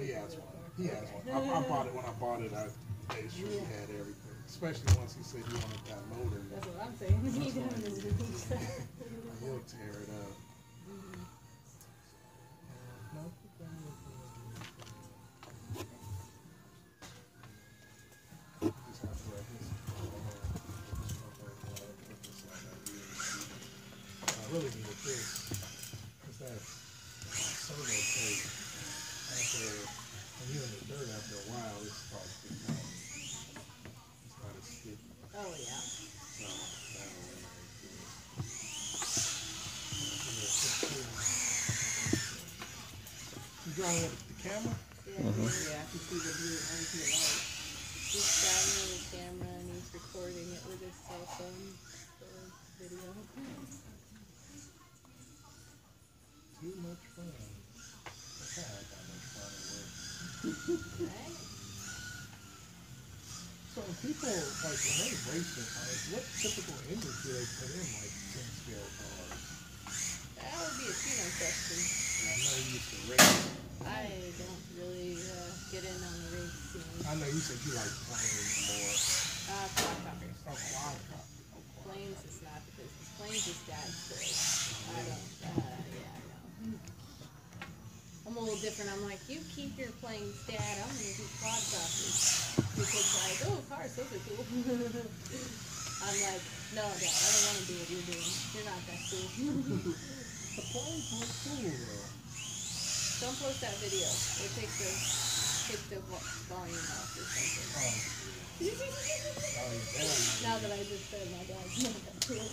he has one. He has one. I bought it when I bought it. I made sure he had everything. Especially once he said he wanted that motor. That's what I'm saying. He'll tear it up. I really needed this because that servo tape, when you're in the dirt after a while, it starts to get out. It's not as sticky. Oh, yeah. So that'll really make good. You drawing with the camera? Yeah, yeah, I can see the blue, I can see the light. He's grabbing the camera and he's recording it with his cell phone for video. Too much fun. That's how I got much fun at work. Right? So people, like, when they race their cars, what typical engine do they put in, like, 10-scale cars? That would be a Chino question. And I know you used to race. I don't really get in on the race scene. I know you said you like planes more. Quadcopters. Oh, quadcopter. Planes is not the business. Planes is dad's toy. I don't, yeah, no. I'm a little different. I'm like, you keep your planes, Dad. I'm going to do quadcopters. Because like, oh, cars, those are cool. I'm like, no, Dad, I don't want to do what you're doing. You're not that cool. The planes look cool, though. Don't post that video. Or take the volume off or something. Now that I just said my dad's not that cool.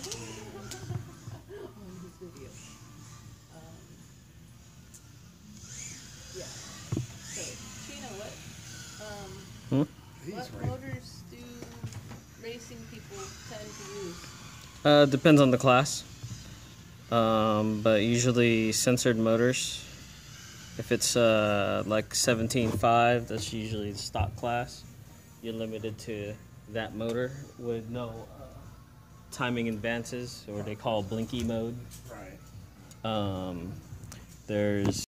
On his video. Yeah. So, Chino, what motors do racing people tend to use? Depends on the class. But usually censored motors. If it's like 17.5, that's usually the stock class. You're limited to that motor with no timing advances, or they call blinky mode. Right. There's